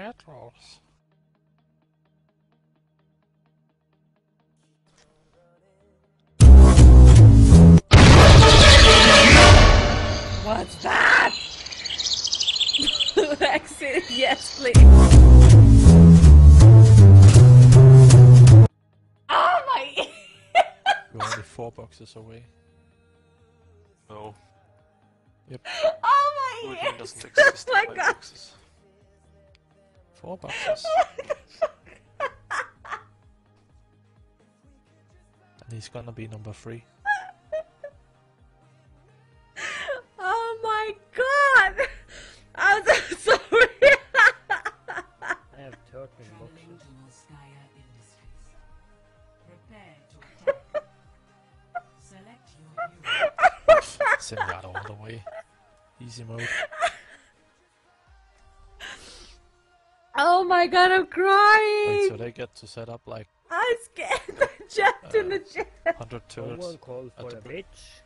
metros. What's that? Exit, yes, please. Oh my! We're only 4 boxes away. No. Yep. Oh my! Everything Yes. doesn't exist. Oh my in my god! boxes. 4 boxes. And he's gonna be number 3. Oh my god! I'm so sorry! I have 13 boxes. Send that all the way. Easy mode. Oh my god, I'm crying! Wait, so they get to set up like I'm scared. I jumped in the chair. 100 turrets. Someone called for the a bitch.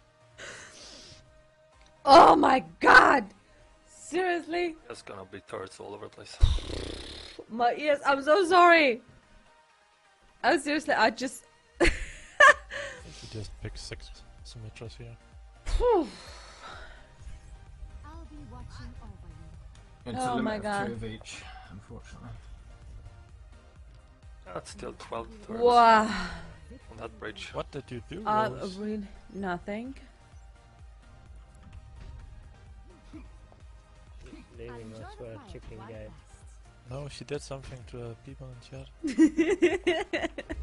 Oh my god! Seriously? There's gonna be turrets all over the place. My ears, I'm so sorry! Oh, seriously, I just... You just pick 6 Symmetras here. Phew. I'll be watching over you. It's Oh a limit my of god. 2 of each, unfortunately. That's still 12 turrets Wow. on that bridge. What did you do, Rose? Really nothing. Leaving us for a chicken game. No, she did something to the people in chat.